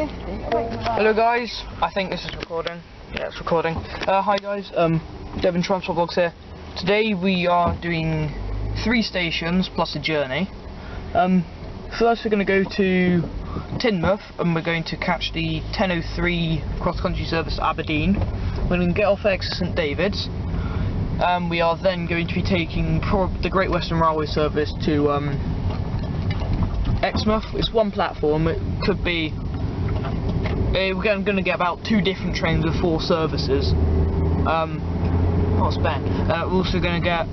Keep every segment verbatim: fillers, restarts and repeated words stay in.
Hello guys, I think this is recording. Yeah, it's recording. Uh, hi guys, um, Devon Transport Vlogs here. Today we are doing three stations plus a journey. Um, first we're going to go to Teignmouth and we're going to catch the ten oh three cross-country service to Aberdeen. We're going to get off at Exeter St. Um, we are then going to be taking the Great Western Railway service to um, Exmouth. It's one platform. It could be. Uh, we're going to get about two different trains with four services. Um, what's Ben? Uh, we're also going to get.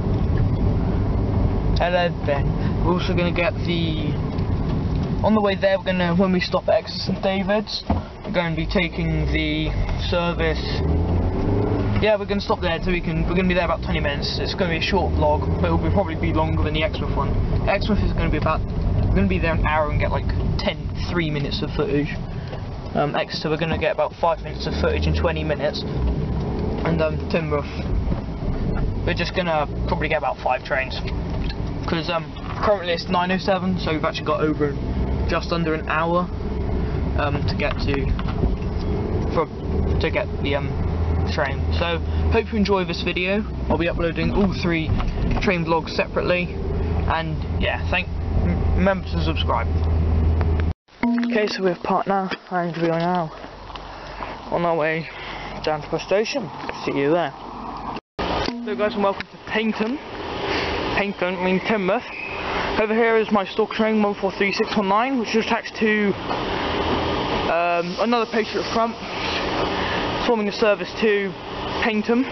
Hello Ben. We're also going to get the. On the way there, we're going to when we stop at Exeter St. we're going to be taking the service. Yeah, we're going to stop there so we can. We're going to be there about twenty minutes. It's going to be a short vlog, but it will probably be longer than the Exmouth one. Exmouth is going to be about. We're going to be there an hour and get like ten, three minutes of footage. Um, Exeter, we're going to get about five minutes of footage in twenty minutes. And um, Teignmouth, we're just going to probably get about five trains. Because um, currently it's nine oh seven, so we've actually got over just under an hour um, to get to for, to get the um, train. So, hope you enjoy this video. I'll be uploading all three train vlogs separately. And yeah, thank. Remember to subscribe. Okay, so we're parked now, and we are now on our way down to the station. See you there. So guys, and welcome to Paddington. Paddington, I mean Teignmouth. Over here is my stock train one four three six one nine, which is attached to um, another poster at the front, forming a service to Paddington.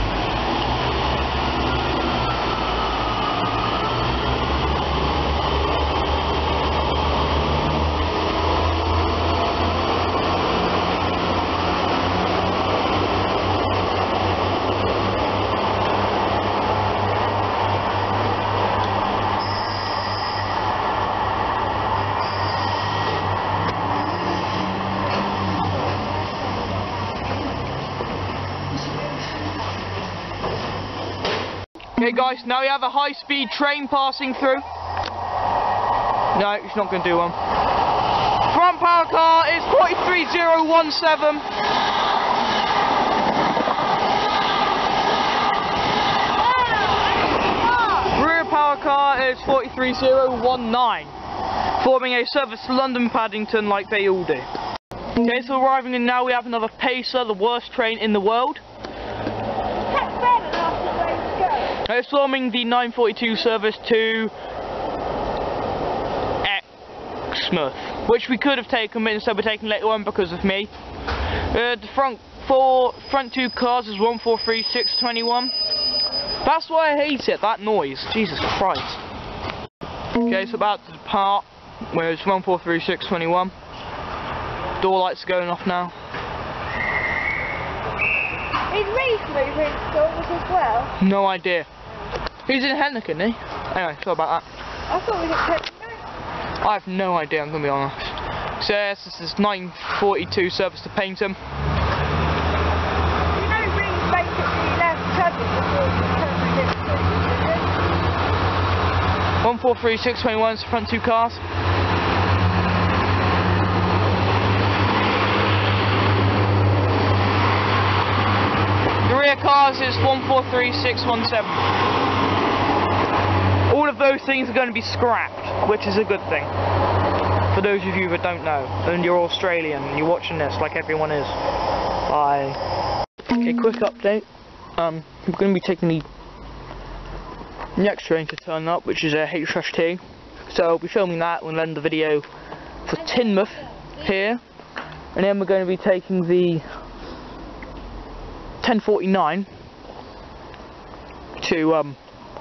Okay guys, now we have a high-speed train passing through. No, it's not going to do one. Front power car is forty-three zero one seven. Rear power car is forty-three zero one nine, forming a service to London Paddington like they all do. Okay, so arriving in now we have another Pacer, the worst train in the world. It's forming the nine forty-two service to Exmouth, which we could have taken, but instead we're taking later on because of me. Uh, the front four, front two cars is one four three six two one. That's why I hate it, that noise. Jesus Christ. Okay, so about to depart, where it's one four three six two one. Door lights are going off now. Is Reese moving stores as well? No idea. He's in Henneken, isn't he? Anyway, sorry about that. I thought we were taking I have no idea, I'm going to be honest. So yes, this is nine forty-two service to Paddington. You know Reese basically left Chudley before he turned against Chudley, one four three six two one is the front two cars. The rear cars is one four three six one seven. All of those things are going to be scrapped, which is a good thing. For those of you that don't know, and you're Australian and you're watching this like everyone is. Bye. Okay, quick update. Um, we're going to be taking the next train to turn up, which is a H T. So I'll be filming that. We'll end the video for Teignmouth here, and then we're going to be taking the ten forty-nine to um,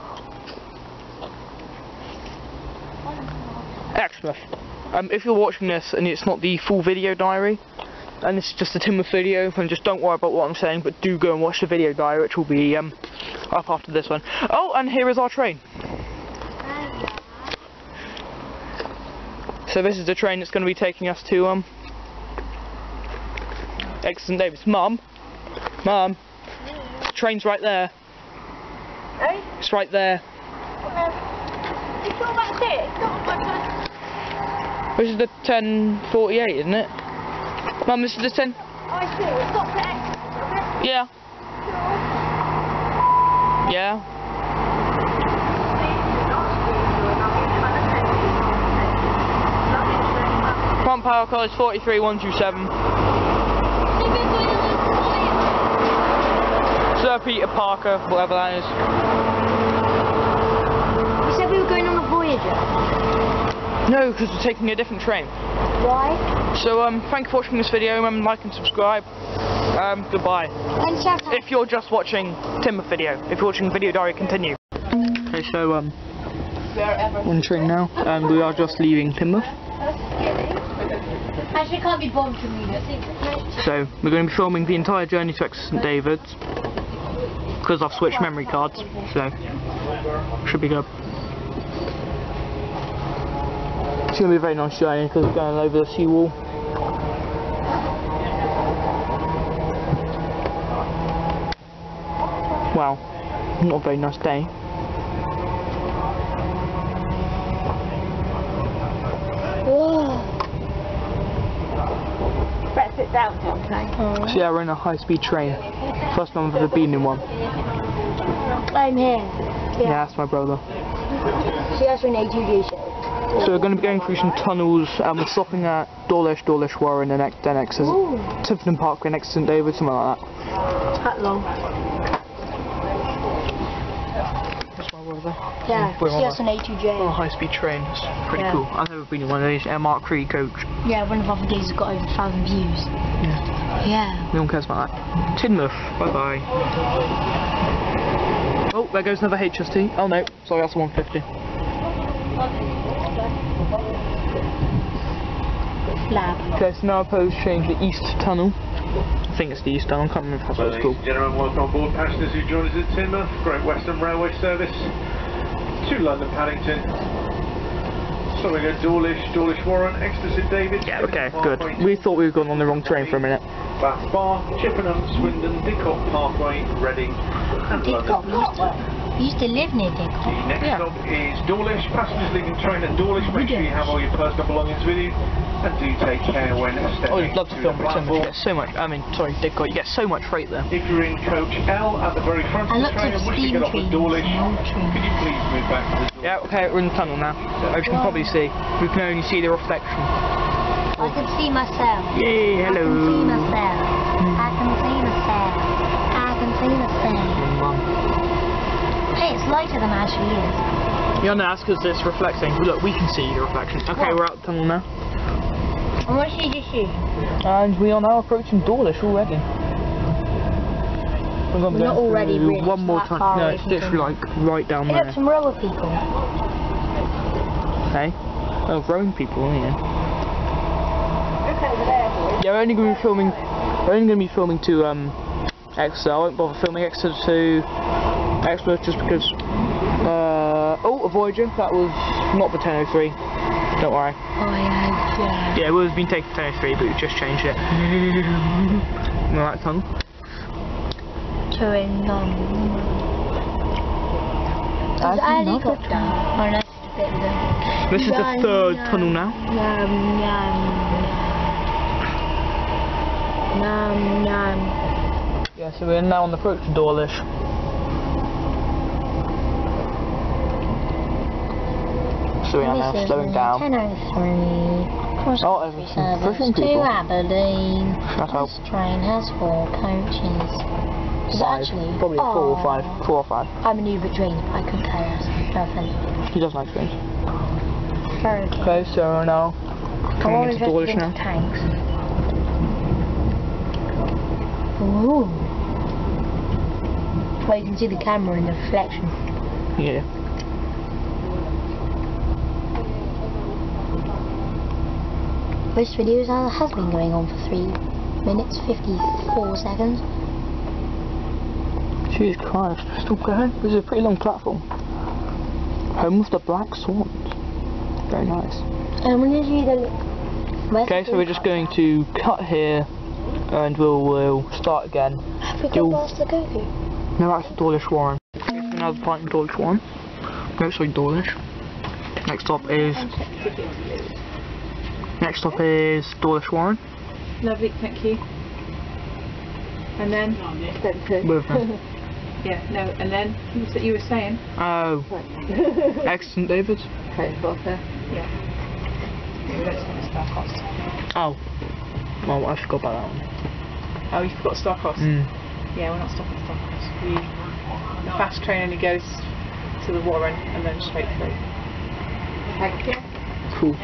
Exmouth. Um, if you're watching this and it's not the full video diary, and it's just a Teignmouth video, then just don't worry about what I'm saying, but do go and watch the video diary, which will be um, up after this one. Oh, and here is our train. So this is the train that's going to be taking us to um, Exeter St. Mum, Mum, the train's right there. Eh? It's right there. Well, it's all that's it. It's not like that. This is the ten forty-eight, isn't it? Come on, Mister Ditton. I see. Stop for Exeter, okay? Yeah. Yeah. Front power call is forty-three one two seven. Sir Peter Parker, whatever that is. You said we were going on a Voyager. No, because we're taking a different train. Why? So, um, thank you for watching this video. Remember to like and subscribe. Um, goodbye. And shout out. If you're just watching Teignmouth video, if you're watching video diary, continue. Okay, so um, on the train now, and we are just leaving Teignmouth. Actually, can't be bothered to read it. So we're going to be filming the entire journey to Exeter St David's because I've switched memory cards, so should be good. It's going to be a very nice journey because we're going over the seawall. Wow, not a very nice day. Better sit down, okay? So yeah, we're in a high-speed train. First time I've ever been in one. I'm here. Yeah, yeah, that's my brother. See, that's an A two G show. So we're going to be going through some tunnels, and we're stopping at Dawlish, Dawlish, Warren, and then then Exeter, Tiverton Parkway, and Exeter St David, something like that. That long. That's my brother. Yeah, We're see, on that's a, an A two J. on a high-speed train. It's pretty Yeah. cool. I've never been in one of these. A Mark three coach. Yeah, one of our videos has got over a thousand views. Yeah. Yeah. No one cares about that. Teignmouth. Bye bye. Oh, there goes another H S T. Oh no, sorry, that's a one fifty. Lab. Okay, so now I propose change the East Tunnel. I think it's the East Tunnel, I can't remember if that's what it's called. Ladies and gentlemen, welcome on board passengers who join us at Teignmouth, Great Western Railway service to London Paddington. So we go Dawlish, Dawlish Warren, Exeter St David. Yeah, okay, good. We thought we were going on the wrong train for a minute. Bath Bar, Chippenham, Swindon, Didcot Parkway, Reading, and Didcot, we London. used to, we used to live near Didcot. The next Yeah. stop is Dawlish. Passengers leaving train at Dawlish, make sure you have all your personal belongings with you, and do take care when stepping Oh, I'd love to to film the it, so much. You platform. get so much, I mean, sorry, Didcot, you get so much freight there. If you're in coach L at the very front I of the looked train at and wish to steam get off trains, at Dawlish, no trains. could you please move back to the door? Yeah, okay, we're in the tunnel now. As you can probably see, we can only see the reflection. I can see myself. Yay, hello. I can see myself. I can see myself. I can see myself. Hey, it's lighter than it actually is. Yeah, no, that's because it's reflecting. Look, we can see the reflection. Okay, What? we're out the tunnel now. And what did you just see? And we are now approaching Dawlish already. We're, We're not already really one more that time. far No, away it's from literally like right down Hey, there. look, some rower people. Okay. Oh, rowing people, yeah. Look over there, boys. Yeah, we're only going to be filming. We're only going to be filming to um, Exeter. I won't bother filming Exeter to Exmouth just because. Uh, oh, a Voyager. That was not the ten oh three. Don't worry. Oh yeah, yeah. Yeah, it would have been taken ten oh three, but we've just changed it. You know that tunnel? Touring um. There's a helicopter. Oh, that's a bit of them. This is the Yum, third yum, tunnel now. Yum yum. Yum yum. Yeah, so we're now on the approach to Dawlish. So we are now slowing down. ten oh three. Cross Oh, there's some service pushing to people. Aberdeen. Shut up. This train has four coaches. Is it Five. actually? Probably Oh. four or five. Four or five. I'm a new but train. I couldn't care less. No offense. He doesn't like trains. Very okay. Okay, so we're now I coming want into to Dawlish into now. tanks. Ooh. Well, you can see the camera in the reflection. Yeah. This video has been going on for three minutes fifty-four seconds. Jesus Christ, still going? This is a pretty long platform. Home of the Black Swans. Very nice. And when did you the Okay, so we're just going to cut here and we'll, we'll start again. Have we You'll- got past the Goku? No, that's the Dawlish Warren. Another part in Dawlish Warren. No, sorry, Dawlish. Next stop is. Next stop is Dawlish Warren. Lovely, thank you. And then? Yeah, no, and then you said you were saying? Oh. Exeter St David's? Okay, got there. Yeah. Yeah, we don't spend the star cost. Oh. Well, I forgot about that one. Oh, you forgot star cost? Mm. Yeah, we're not stopping star cost. We, the fast train only goes to the Warren and then straight through. Thank you. Cool.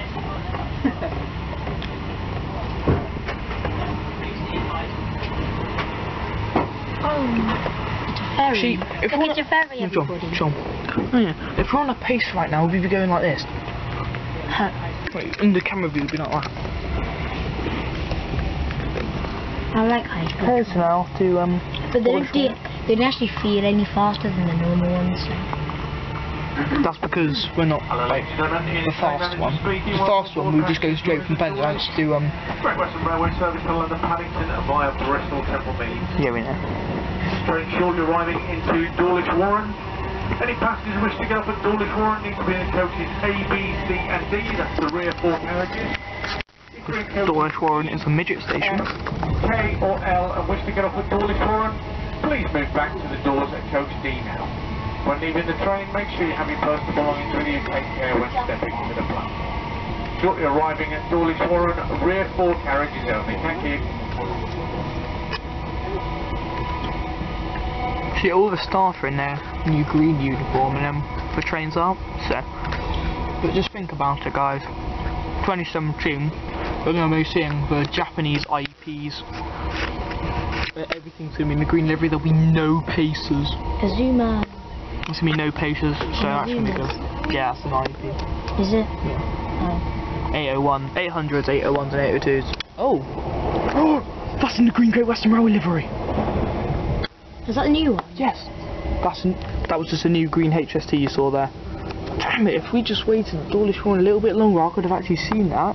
Oh, ferry. See, if Look, we're it's a ferry, John, everybody. John. Oh yeah. If we're on a pace right now, we'd be going like this. Ha. Wait, in the camera view, would be like that. I like high speed. Pace now to um. But they don't, feel, they don't actually feel any faster than the normal ones. So. That's because we're not like the fast one. The fast one we just go straight from Penzance to um. Great Western Railway service to London Paddington via Bristol Temple Meads. Yeah, we know. Train shortly arriving into Dawlish Warren. Any passengers who wish to get up at Dawlish Warren need to be in coaches A, B, C and D. That's the rear four carriages. Dawlish Warren is a midget station. K or L and wish to get off at Dawlish Warren, please move back to the doors at coach D now. When leaving the train, make sure you have your personal belongings with you. Take care when stepping into the platform. Shortly arriving at Dawlish Warren, rear four carriages only. Thank you. See, all the staff are in their new green uniform and then the trains are. So, but just think about it, guys. twenty seventeen, we're going to be seeing the Japanese I E Ps. Everything's going to be in the green livery. There'll be no pacers. Azuma. There's going to be no pacers, so that's going to be good. Yeah, that's an I E P. Is it? Yeah. Oh. eight oh one, eight hundreds, eight oh ones and eight oh twos. Oh! Oh! That's in the green Great Western Railway livery! Is that a new one? Yes! That's an, that was just a new green H S T you saw there. Damn it, if we just waited at Dawlish Warren a little bit longer, I could have actually seen that.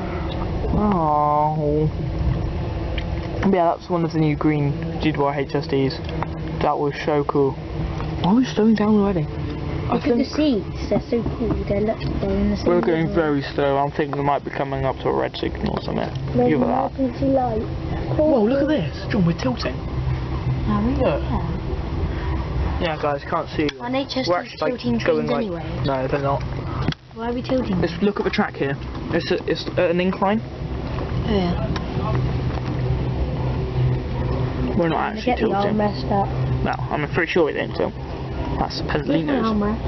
Oh. Yeah, that's one of the new green G W M L H S Ts. That was so cool. Why are we slowing down already? I Look at the seats, they're so cool. They're, look, they're in the same We're going level. very slow. I'm thinking we might be coming up to a red signal or something. There's Give it an that. emergency light. Whoa, look at this. John, we're tilting. Oh, really? Look. Yeah. Yeah, guys, can't see. Aren't H S Ts We're actually like, tilting going trains like, anyway? no, they're not. Why are we tilting? Let's look at the track here. It's a, it's at an incline. Oh, yeah. We're not To actually get the tilting. armrest up. No, I'm pretty sure we didn't tilt. That's Here's my Pensalino's. armrest.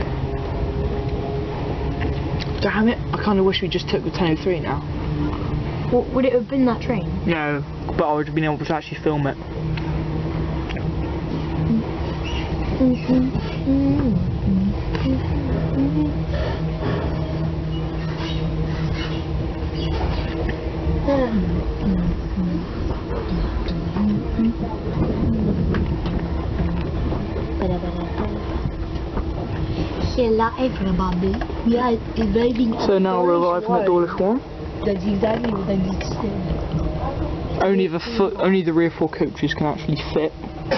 Damn it! I kind of wish we just took the ten oh three now. What, would it have been that train? No, but I would have been able to actually film it. Hello everybody, we are arriving at So now we're arriving at Dawlish Warren. That's exactly what I just said. Only the foot, only the rear four coaches can actually fit.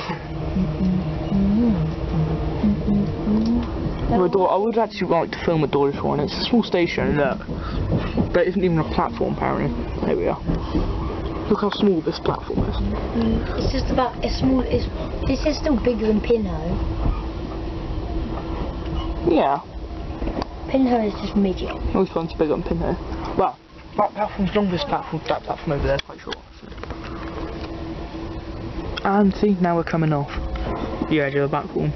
Well, I would actually like to film at Dawlish Warren. It's a small station, look, but it isn't even a platform apparently. There we are. Look how small this platform is. It's just about a small. It's, this is still bigger than Pinho. Yeah. Pinho is just midget. Always fun to big on Pinho. Well, that platform's long, this platform, that platform over there is quite short. And see, now we're coming off the edge of the platform.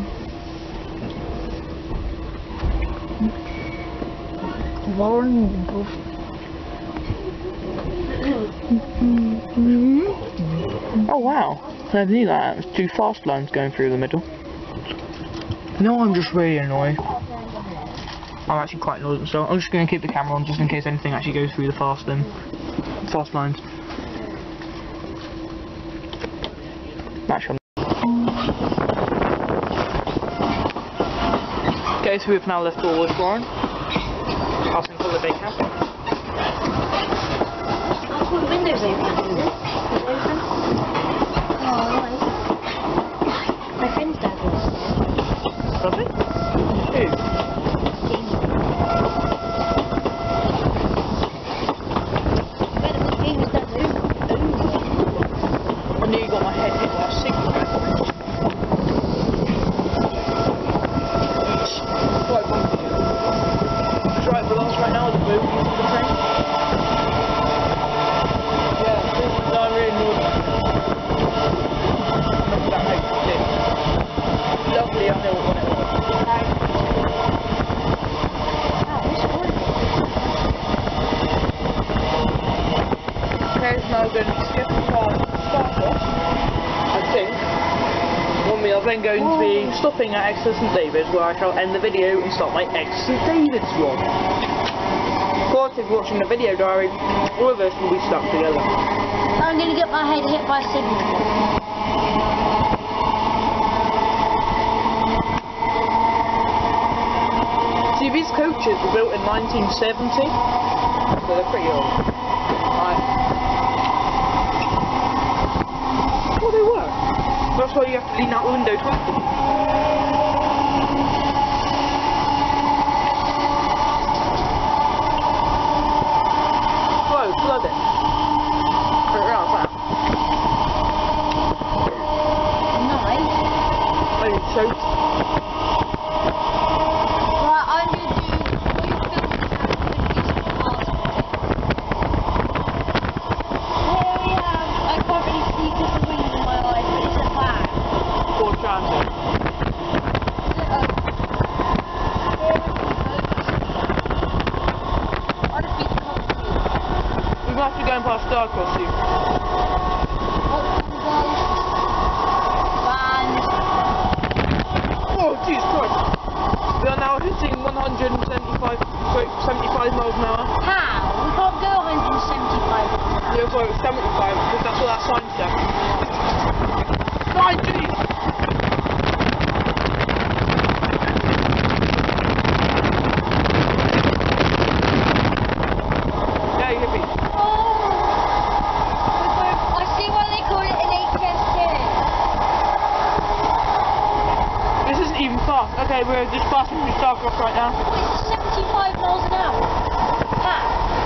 Warren. Oh wow, I never knew that. There's two fast lines going through the middle. No, I'm just really annoyed. I'm actually quite annoyed, so I'm just going to keep the camera on just in case anything actually goes through the fast um, fast lines. Actually, okay, so we've now left Dawlish Warren. Passing holiday camp. I'll put the windows open, is it? Is it open? Oh, nice. My friend's dad was there. Does it? Who? Better than James' dad, though. then going to be stopping at Exeter St David's, where I shall end the video and start my Exeter St David's vlog. Of course, if you're watching the video diary, all of us will be stuck together. I'm going to get my head hit by a signal. See, these coaches were built in nineteen seventy, so they're pretty old. Right. Well, they were. That's why you have to lean out the window to open them. Whoa, flooding. Right around that. Nice. Maybe choked. Going past Star Costume. Oh, Jesus Christ. We are now hitting one hundred seventy-five, seventy-five miles an hour. How? We can't go one hundred seventy-five. Yeah, sorry, it's seventy-five, because that's what that sign said. ninety! Okay, we're just passing through Starcroft right now. It's seventy-five miles an hour. How?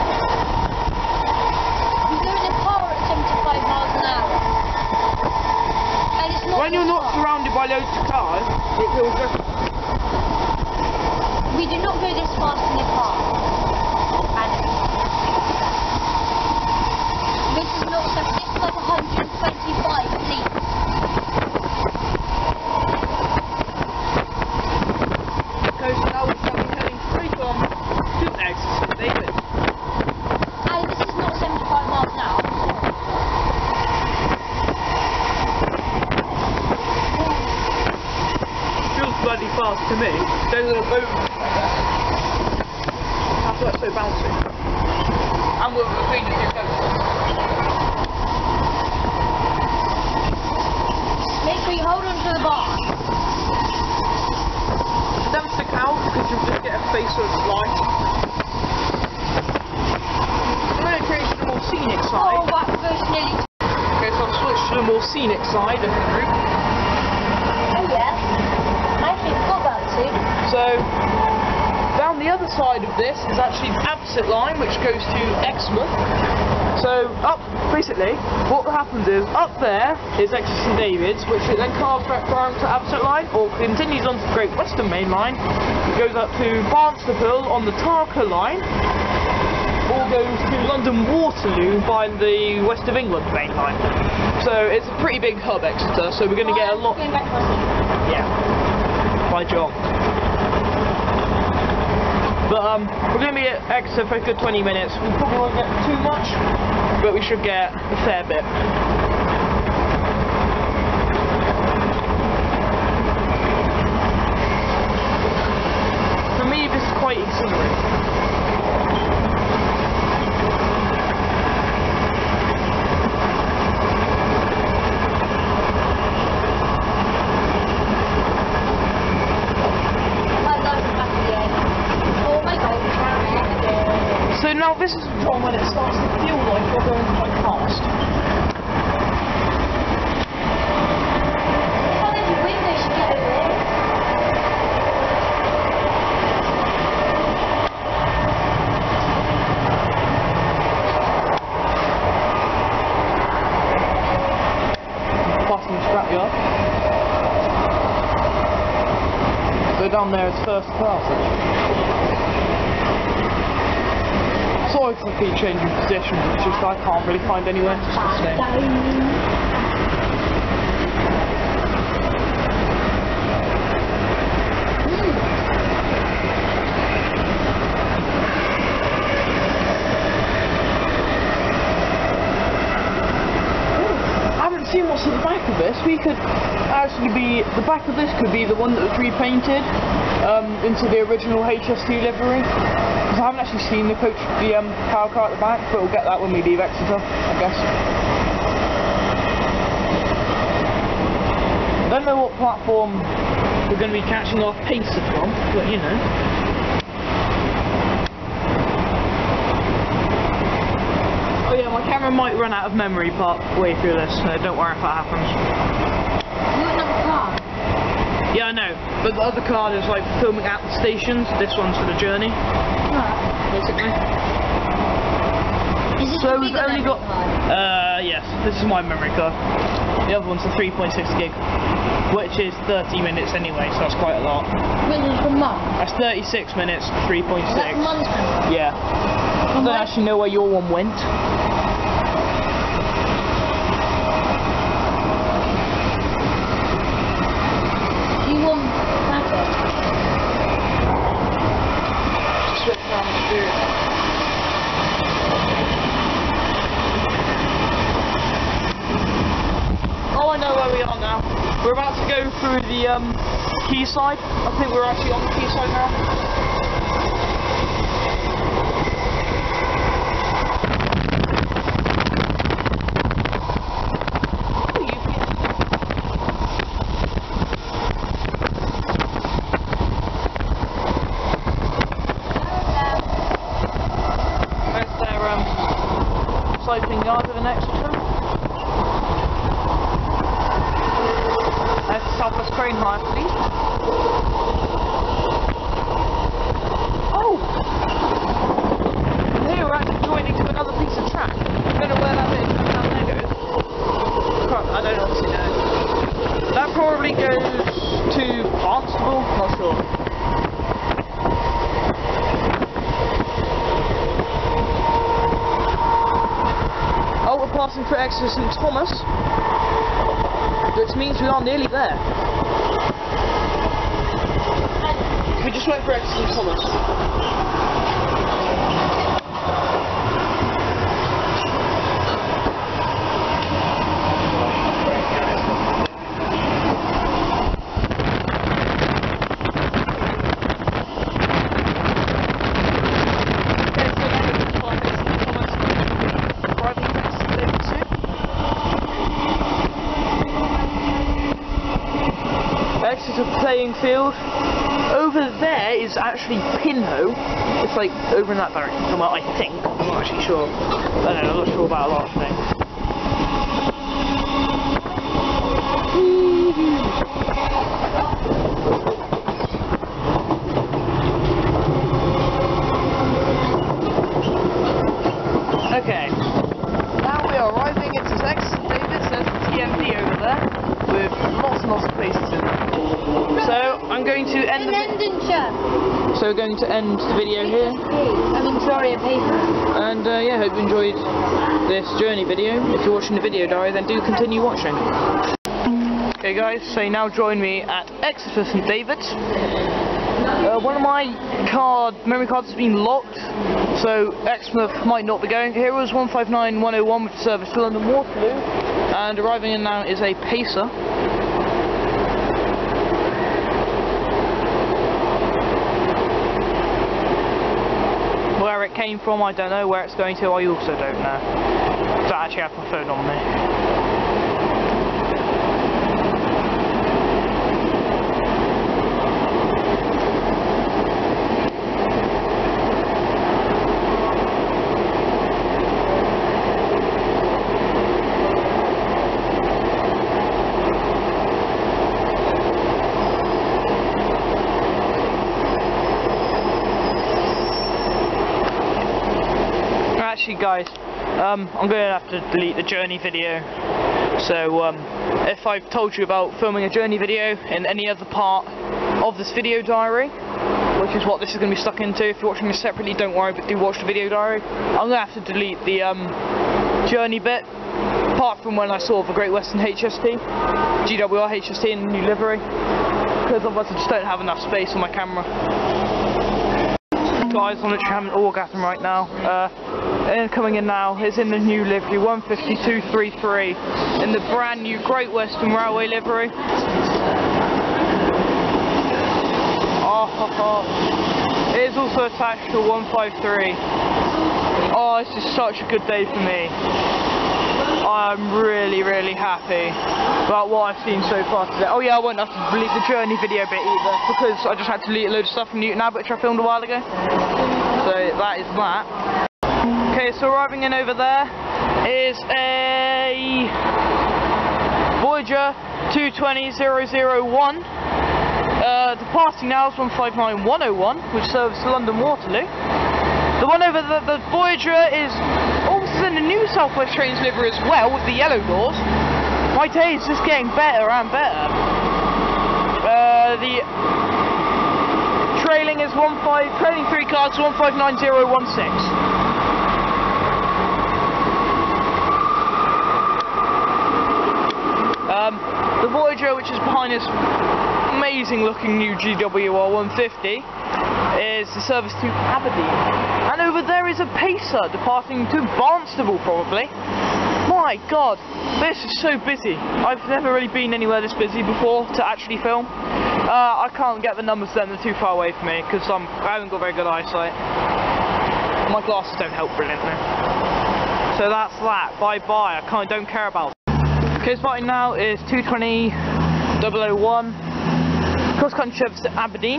You're going in a car at seventy-five miles an hour. And it's not. When you're not surrounded by loads of cars, it feels different. We do not go this fast in a car. And this is not seventy. This is like one hundred twenty-five at least. Fast to me, there's a little boat like that. That's why it's so bouncy. And we're between the two coasts. Make sure you hold on to the bar. Don't stick out because you'll just get a face of light. I'm going to change to the more scenic side. Oh, that first nearly. Okay, so I'll switch to the more scenic side of the group. Oh, yeah. So, down the other side of this is actually the Exeter line, which goes to Exmouth. So, up, basically, what happens is, up there is Exeter St David's, which it then carves back around to Exeter line, or continues on to the Great Western Main Line, it goes up to Barnstaple on the Tarka line, or goes to London Waterloo by the West of England Main Line. So, it's a pretty big hub, Exeter, so we're going to get a lot... Yeah. By John. But um, we're going to be at Exeter for a good twenty minutes. We probably won't get too much, but we should get a fair bit. For me, this is quite exhilarating. So now this is the point when it starts to feel like you're going quite fast. How did you win this get over there? Passing the scrapyard. So down there it's first class actually. Sorry if I keep changing positions, it's just I can't really find anywhere to stay. I haven't seen what's at the back of this. We could add actually be, the back of this could be the one that was repainted um, into the original H S T livery. Because I haven't actually seen the coach, the um, power car at the back, but we'll get that when we leave Exeter, I guess. I don't know what platform we're going to be catching our pacer from, but you know. Oh yeah, my camera might run out of memory part way through this, so don't worry if that happens. You got another car? Yeah, I know, but the other car is like filming at the stations, this one's for the journey, basically. Is this So a we've bigger only memory got, card? uh, yes, this is my memory card. The other one's a three point six gig, which is thirty minutes anyway, so that's quite a lot. Which is from Mum? That's thirty-six minutes, three point Is that six. from Mum's memory? Yeah. I don't actually know where your one went. You want that? Switch around the steering. Oh, I know where we are now. We're about to go through the um, quayside. I think we're actually on the quayside now. There's their um, cycling yard of an Exeter. There's the Southwest Crane Hire Fleet. Oh! And here we're actually joining to another piece of track. I don't know where that is, how that goes. Can't, I don't obviously know. That probably goes to Barnstable, not sure. Oh, we're passing through Exeter St Thomas, which means we are nearly there. We just went for Exeter St Thomas. Exeter playing field. Over there is actually Pinho. It's like over in that direction somewhere, I think. I'm not actually sure. I don't know, I'm not sure about a lot of things. Okay. Now we are arriving into Exeter St David's. There's the T M D over there with lots and lots of places in it. So I'm going to end An the Endinshire. so we're going to end the video here, I mean, sorry, a paper. and uh, yeah, hope you enjoyed this journey video. If you're watching the video diary, then do continue watching. Okay guys, so you now join me at Exeter St David's. Uh, one of my card memory cards has been locked, so Exmouth might not be going. Here was one five nine one oh one with service to London Waterloo, and arriving in now is a pacer. Where it came from, I don't know. Where it's going to, I also don't know. So I actually have my phone on me. Actually guys, um, I'm going to have to delete the journey video, so um, if I've told you about filming a journey video in any other part of this video diary, which is what this is going to be stuck into, if you're watching this separately, don't worry, but do watch the video diary. I'm going to have to delete the um, journey bit, apart from when I saw the Great Western H S T, G W M L H S T in the new livery, because otherwise I just don't have enough space on my camera. Guys, I'm literally having an orgasm right now. Uh, and coming in now is in the new livery, one fifty-two thirty-three, in the brand new Great Western Railway livery. Oh, oh, oh. It is also attached to one five three. Oh, this is such a good day for me. I'm really, really happy about what I've seen so far today. Oh yeah, I won't have to delete the journey video bit either, because I just had to delete a load of stuff from Newton Abbot which I filmed a while ago. So that is that. Okay, so arriving in over there is a Voyager two twenty zero zero one. Uh, departing now is one five nine one oh one, which serves London Waterloo. The one over the, the Voyager is also in the new South West Trains livery as well, with the yellow doors. My day is just getting better and better. Uh, the trailing is one five, trailing three cars one five nine zero one six. Um, the Voyager, which is behind this amazing looking new G W R one fifty, is the service to Aberdeen. And over there is a Pacer departing to Barnstable, probably. My god, this is so busy. I've never really been anywhere this busy before to actually film. Uh, I can't get the numbers then, they're too far away from me, because I haven't got very good eyesight. My glasses don't help brilliantly. So that's that, bye bye, I kind of don't care about it. Okay, starting now is two twenty double oh one, cross-country service to Aberdeen.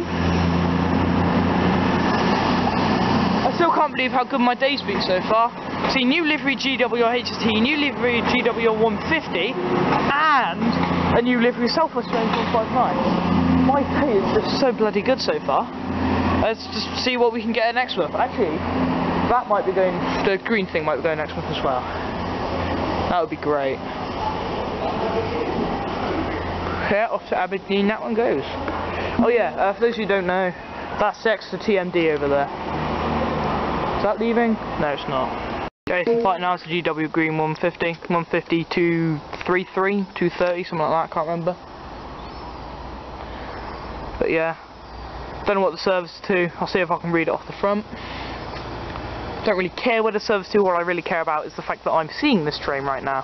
I still can't believe how good my day's been so far. See, new livery G W R H S T, new livery G W R one fifty, and a new livery South West Trains one five nine. My day is just so bloody good so far. Let's just see what we can get in Exmouth. Actually, that might be going, the green thing might be going Exmouth as well. That would be great. Yeah, off to Aberdeen that one goes. Oh yeah, uh, for those who don't know, that's Exeter T M D over there. Is that leaving? No, it's not. Okay, right now it's the G W Green one fifty, one fifty, two thirty-three, two thirty, something like that, I can't remember. But yeah, don't know what the service is to. I'll see if I can read it off the front. Don't really care where the service is to. What I really care about is the fact that I'm seeing this train right now.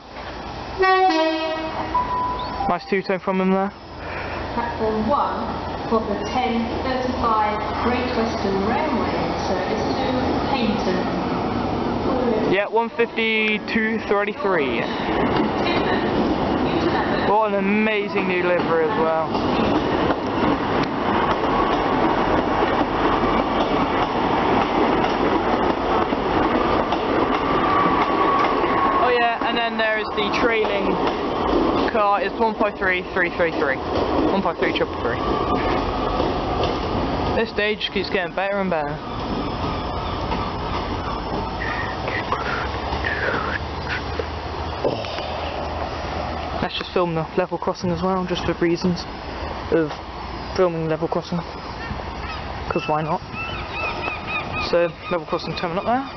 Nice two-tone from him there. Platform one for the ten thirty-five Great Western Railway service to Paddington. Yeah, one fifty, two thirty-three. What an amazing new livery as well. Oh yeah, and then there is the trailing car, is one five three three three three. one five three triple three. This stage keeps getting better and better. Let's just film the level crossing as well, just for reasons of filming level crossing. Because why not? So, level crossing coming up there.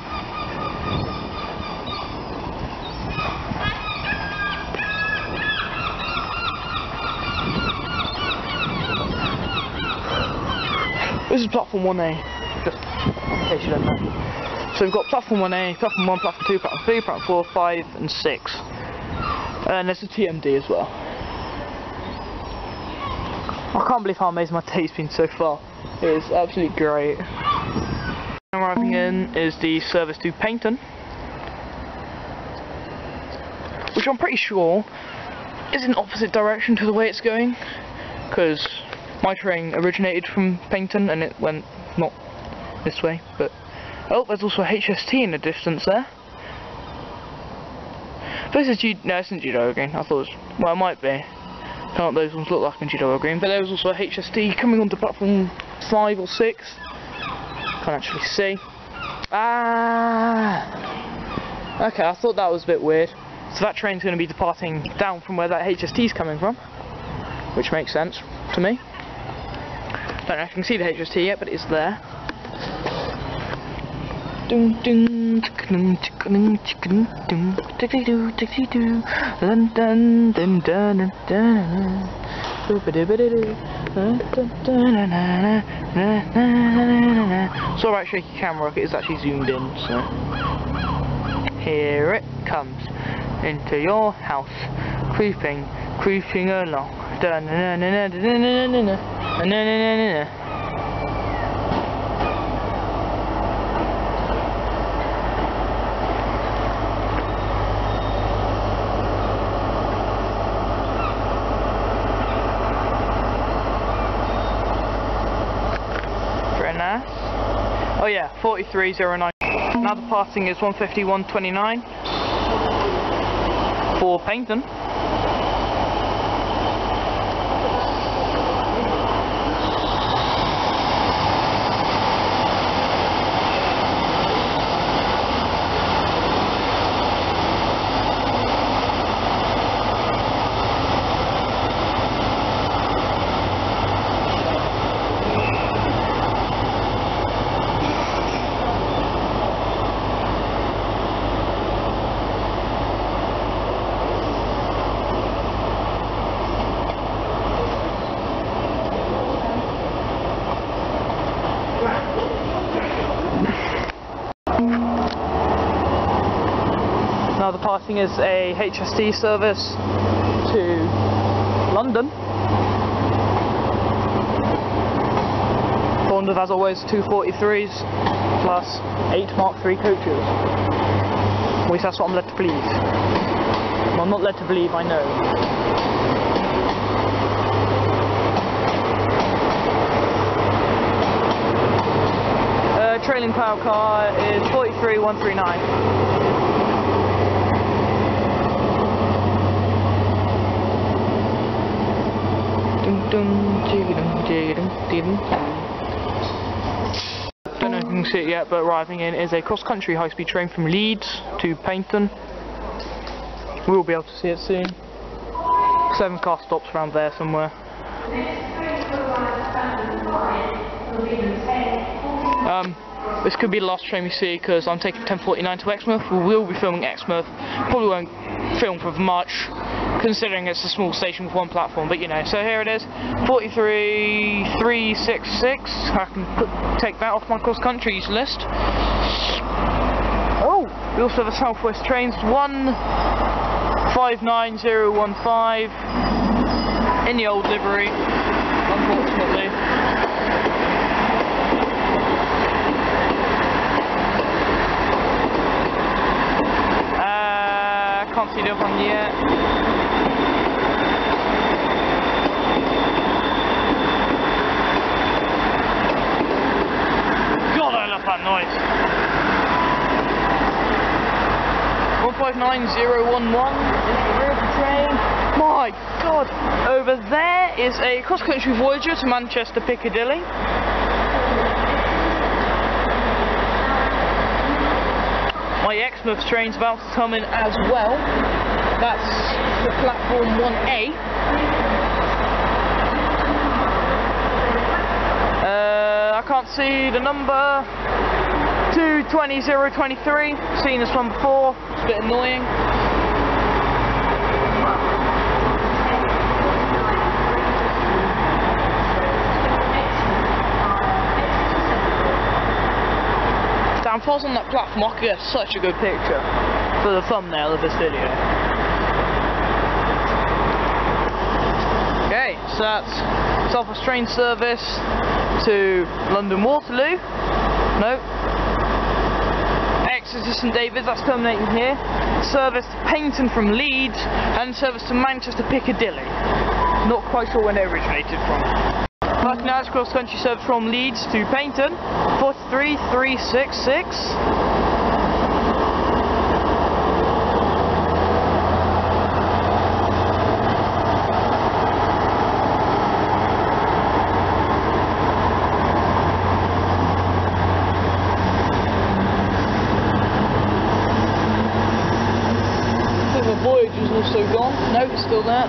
This is platform one A, just in case you don't know. So we've got platform one A, platform one, platform two, platform three, platform four, five and six. And there's a T M D as well. I can't believe how amazing my day's been so far. It is absolutely great. Arriving in is the service to Paddington, which I'm pretty sure is in opposite direction to the way it's going, because my train originated from Paddington and it went not this way, but oh, there's also a H S T in the distance there. This is G, no, it's not G W Green. I thought it was, well, it might be. Can't those ones look like in G W Green? But there was also a H S T coming onto platform five or six. Can't actually see. Ah. Okay, I thought that was a bit weird. So that train's going to be departing down from where that H S T's coming from, which makes sense to me. Don't know if you can see the H S T yet, but it's there. Dun dun dun dun dun dun dun dun dun dun dun. It's alright, shaky camera, it is actually zoomed in, so here it comes into your house, creeping, creeping along. N S. Oh yeah, forty-three oh nine. Now departing is one fifty-one twenty-nine for Paddington. Now departing is a H S D service to London. Bond of, as always, two forty-threes plus eight Mark three coaches. At least that's what I'm led to believe. Well, I'm not led to believe, I know. Uh, trailing power car is forty-three one thirty-nine. Don't know if you can see it yet, but arriving in is a cross-country high-speed train from Leeds to Paddington. We will be able to see it soon. Seven car stops around there somewhere. Um, this could be the last train we see because I'm taking ten forty-nine to Exmouth. We will be filming Exmouth. Probably won't film for much, considering it's a small station with one platform, but you know. So here it is, forty-three three sixty-six. I can put, take that off my cross countries list. Oh, we also have a South West Trains one five nine zero one five in the old livery, unfortunately. Can't see the other one yet. God, I love that noise. one five nine zero one one is the rear of the train. My God. Over there is a cross-country Voyager to Manchester Piccadilly. My Exmouth train's about to come in as well. That's the platform one A. Uh, I can't see the number. two twenty zero twenty-three. Seen this one before. It's a bit annoying. If I was on that platform, I could get such a good picture for the thumbnail of this video. Okay, so that's South West train service to London Waterloo. No. Exeter St that's terminating here. Service to Paddington from Leeds, and service to Manchester Piccadilly. Not quite sure when they originated from. But now it's cross-country service from Leeds to Paddington, forty-three three sixty-six. I think the Voyager's also gone. No, it's still there.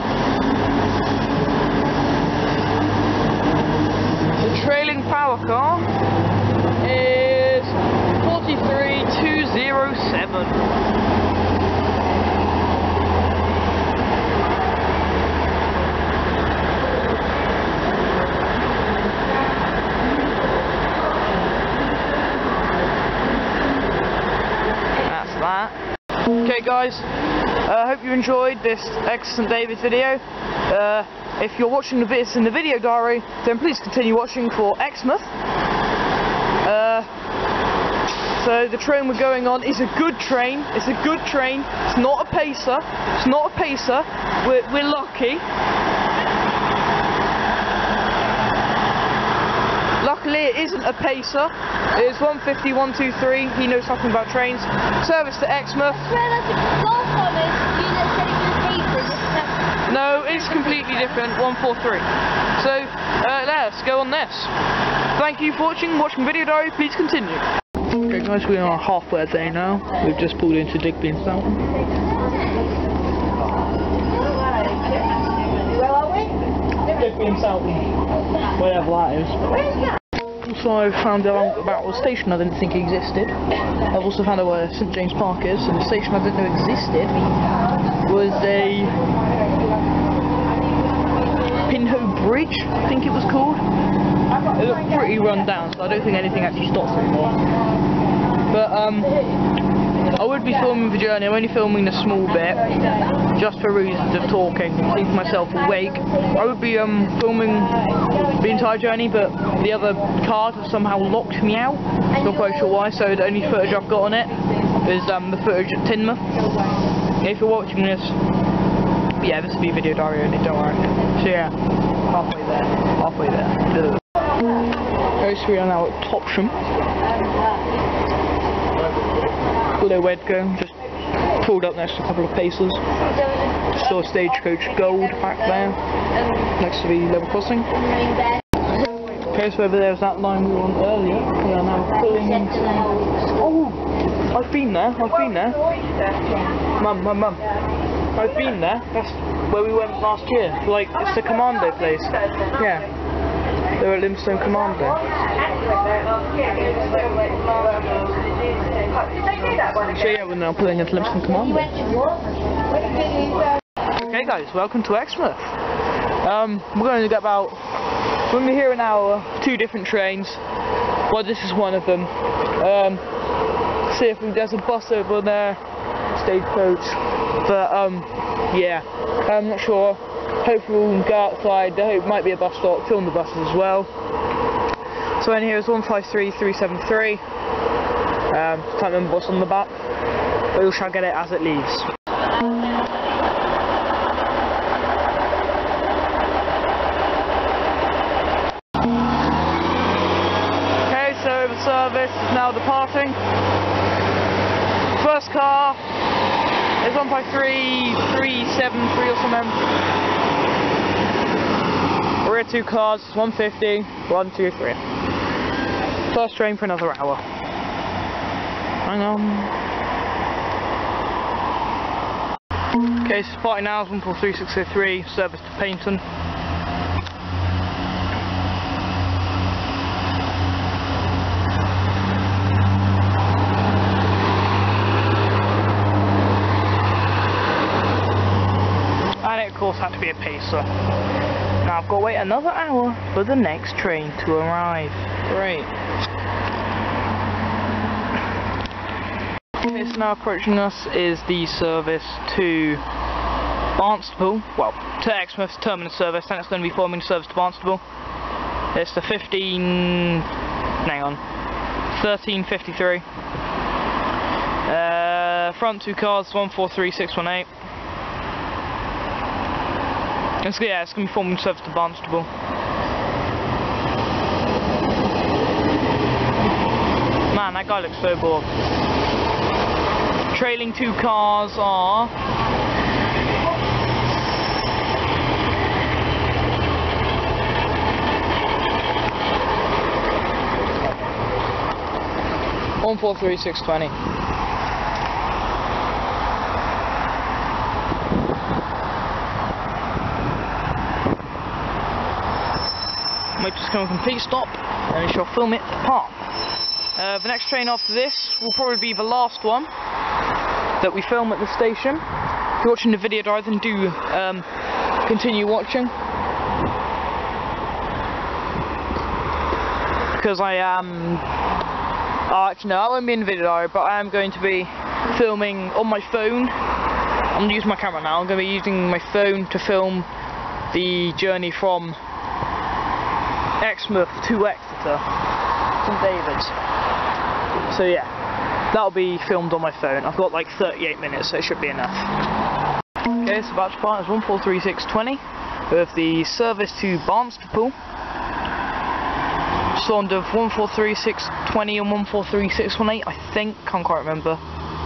Trailing power car is forty-three two oh seven. That's that. Okay guys, I uh, hope you enjoyed this Exeter St David's video. Uh, If you're watching this in the video diary, then please continue watching for Exmouth. Uh, so the train we're going on is a good train. It's a good train. It's not a pacer. It's not a pacer. We're, we're lucky. Luckily luckily it isn't a pacer. It is one fifty, one twenty-three. He knows something about trains. Service to Exmouth. No, it's completely different. one forty-three. So uh, let's go on this. Thank you for watching. Watching Video Diary. Please continue. Okay guys, we are halfway there now. We've just pulled into Digby and St. Where are we? Digby and St. Whatever that is. Also, I found out about a station I didn't think existed. I've also found out where St James Park is, and the station I didn't know existed was a Pinho Bridge, I think it was called. It looked pretty run down, so I don't think anything actually stops anymore. But um, I would be filming the journey. I'm only filming a small bit, just for reasons of talking, keeping myself awake. I would be um filming the entire journey, but the other cars have somehow locked me out. Not quite sure why. So the only footage I've got on it is um the footage at Teignmouth. If you're watching this, yeah, this will be video diary only. Don't worry. So yeah, halfway there, halfway there. Okay, so we are now at Topsham. Hello Edgar, just pulled up next to a couple of pacers. Saw Stagecoach Gold back there, next to the level crossing. Okay, so over there is that line we were on earlier. We are now pulling into... Oh! I've been there, I've been there. Mum, mum, mum. I've been there. That's where we went last year. Like, it's the Commando place. Yeah. They were at Limestone Commando. So yeah, we're now pulling into Limestone Commando. Okay guys, welcome to Exmouth. Um, we're going to get about, when we're here an hour, two different trains. Well, this is one of them. Um, see if we, there's a bus over there, Stagecoach. But um, yeah, I'm not sure. Hopefully we'll go outside. There hope might be a bus stop, film the buses as well. So in here is one five three three seven three. Um, can't remember what's on the back, but we shall get it as it leaves. Okay, so the service is now departing. First car is one five three three seven three or something. We're at two cars, one fifty, one two three. First train for another hour. Hang on. Okay, so party now is one four three six oh three, service to Paddington. And it of course had to be a pacer. Now I've got to wait another hour for the next train to arrive. Great. Okay, so now approaching us is the service to Barnstaple, well, to Exmouth's terminus service, and it's going to be forming service to Barnstaple. It's the fifteen, hang on, thirteen fifty-three. Uh, front two cars, one four three six one eight. It's, yeah, it's going to be forming service to Barnstaple. Man, that guy looks so bored. Trailing two cars are... one four three six twenty. Might just come a complete stop, and we shall film it apart. Uh, the next train after this will probably be the last one that we film at the station. If you're watching the video diary, then do um, continue watching, because I am. Oh, actually, no, I won't be in the video diary, but I am going to be filming on my phone. I'm going to use my camera now. I'm going to be using my phone to film the journey from Exmouth to Exeter St David's. So yeah, that'll be filmed on my phone. I've got like thirty-eight minutes, so it should be enough. Okay, so about to part is one four three six twenty with the service to Barnstaple. spawned of one four three six two zero and one four three six one eight, I think, can't quite remember.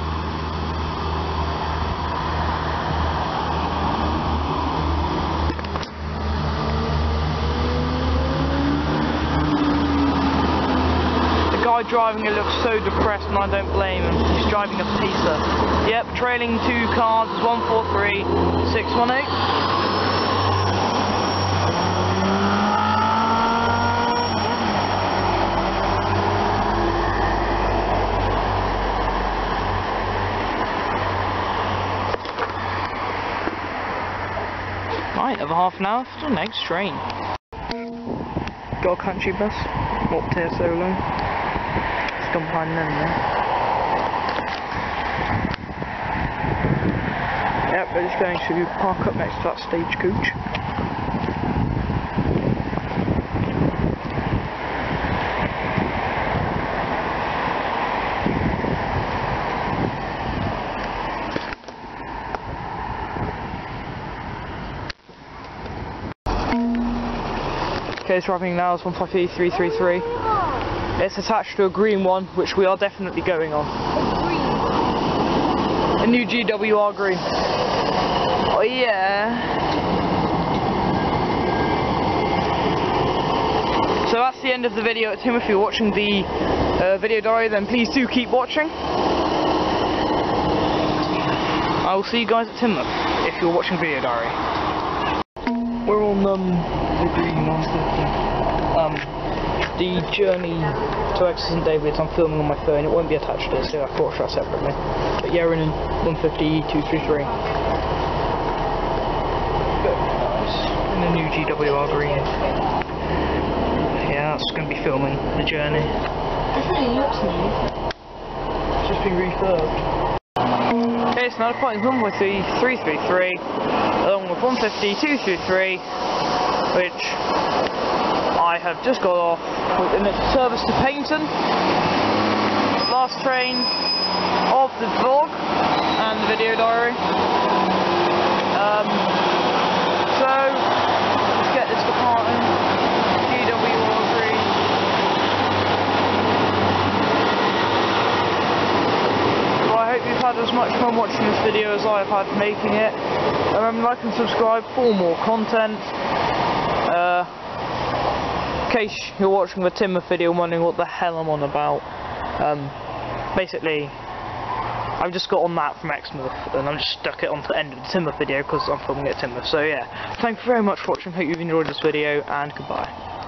The guy driving it looks so depressed, and I don't blame him. He's driving a pacer. Yep, trailing two cars is one four three six one eight. Right, another half an hour for the next train. Got a country bus, walked here so long. Just gone behind them there. Yep, we're just going to park up next to that stagecoach. Okay, it's arriving now, it's one five three three three three. It's attached to a green one, which we are definitely going on. A new G W R green. Oh yeah. So that's the end of the video. Tim, if you're watching the uh, video diary, then please do keep watching. I will see you guys at Teignmouth if you're watching video diary. We're on um, the green one fifty. Um, the journey to Exeter St David's I'm filming on my phone. It won't be attached to it, so I thought I'd try separately. But yeah, we're in one fifty two three three. Very nice. In a new G W R green. Yeah, that's going to be filming the journey. Definitely looks new. It's just been refurbed. Okay, so now the point is one four three three three three, along with one fifty two three three, which I have just got off in its service to Paddington. Last train of the vlog and the video diary. Um, so, let's get this departing. G W R green. I hope you've had as much fun watching this video as I have had making it. Remember, like and subscribe for more content. Uh, in case you're watching the Teignmouth video and wondering what the hell I'm on about, um, basically, I've just got on that from Exmouth and I'm just stuck it onto the end of the Teignmouth video because I'm filming it at Teignmouth. So yeah, thank you very much for watching. Hope you've enjoyed this video, and goodbye.